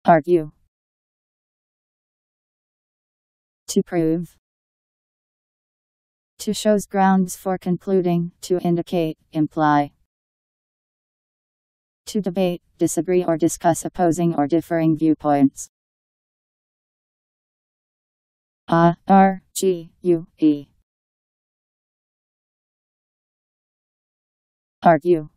Argue. To prove. To shows grounds for concluding, to indicate, imply. To debate, disagree or discuss opposing or differing viewpoints. Argue. Argue.